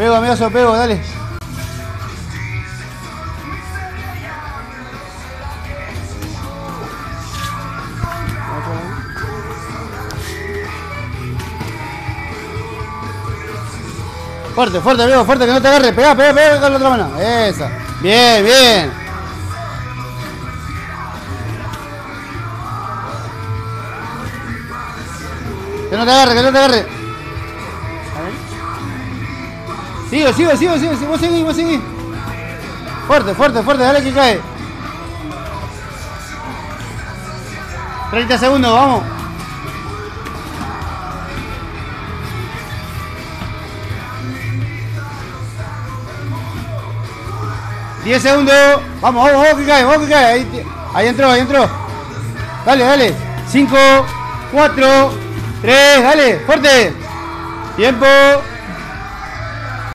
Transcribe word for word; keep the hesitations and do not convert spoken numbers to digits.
Pego, amigazo, pego, dale. Fuerte, fuerte, amigo, fuerte, que no te agarre. Pegá, pegá, pegá con la otra mano. Esa. Bien, bien. Que no te agarre, que no te agarre. Sigo, sigo, sigo, sigo. Vos seguís, vos seguís. Fuerte, fuerte, fuerte. Dale que cae. treinta segundos, vamos. diez segundos. Vamos, vamos, vamos que cae, vamos que cae. Ahí, ahí entró, ahí entró. Dale, dale. cinco, cuatro, tres, dale, fuerte. Tiempo.